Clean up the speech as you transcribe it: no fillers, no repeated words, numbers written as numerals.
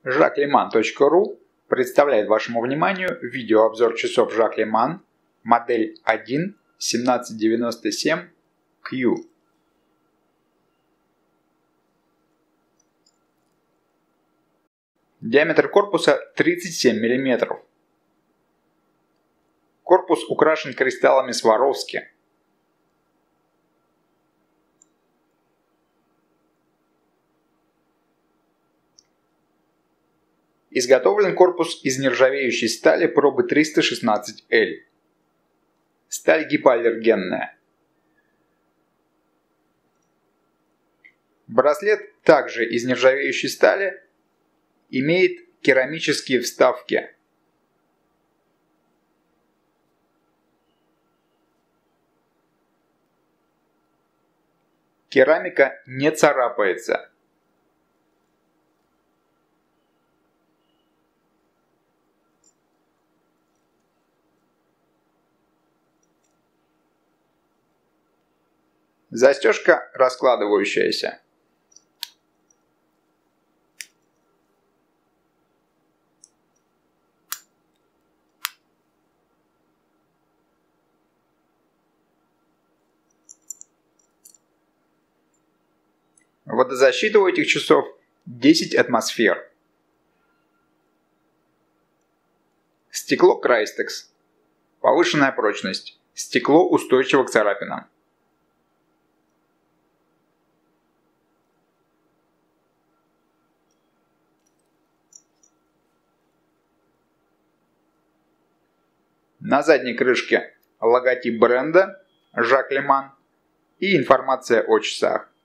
JacquesLeMans.ru представляет вашему вниманию видеообзор часов Jacques LeMans модель 1-1797Q. Диаметр корпуса 37 мм. Корпус украшен кристаллами Сваровски. Изготовлен корпус из нержавеющей стали пробы 316L. Сталь гипоаллергенная. Браслет также из нержавеющей стали, имеет керамические вставки. Керамика не царапается. Застежка раскладывающаяся. Водозащита у этих часов 10 атмосфер. Стекло Крайстекс. Повышенная прочность. Стекло устойчиво к царапинам. На задней крышке логотип бренда Jacques LeMans и информация о часах.